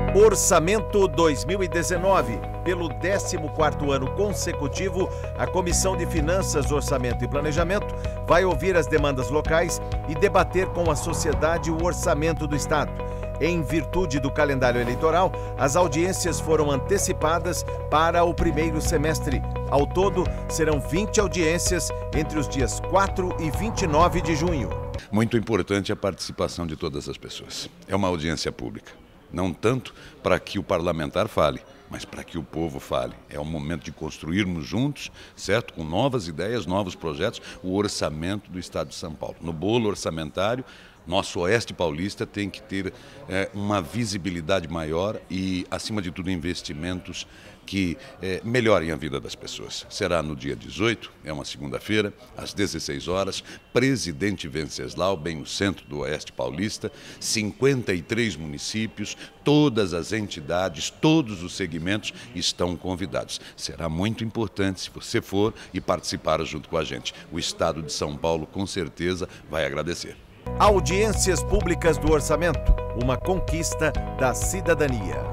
Orçamento 2019. Pelo 14º ano consecutivo, a Comissão de Finanças, Orçamento e Planejamento vai ouvir as demandas locais e debater com a sociedade o orçamento do Estado. Em virtude do calendário eleitoral, as audiências foram antecipadas para o primeiro semestre. Ao todo, serão 20 audiências entre os dias 4 e 29 de junho. Muito importante a participação de todas as pessoas. É uma audiência pública. Não tanto para que o parlamentar fale, mas para que o povo fale. É o momento de construirmos juntos, certo? Com novas ideias, novos projetos, o orçamento do Estado de São Paulo. No bolo orçamentário, nosso Oeste Paulista tem que ter uma visibilidade maior e, acima de tudo, investimentos que melhorem a vida das pessoas. Será no dia 18, é uma segunda-feira, às 16 horas, Presidente Venceslau, bem no centro do Oeste Paulista, 53 municípios, todas as entidades, todos os segmentos estão convidados. Será muito importante se você for e participar junto com a gente. O Estado de São Paulo, com certeza, vai agradecer. Audiências públicas do orçamento, uma conquista da cidadania.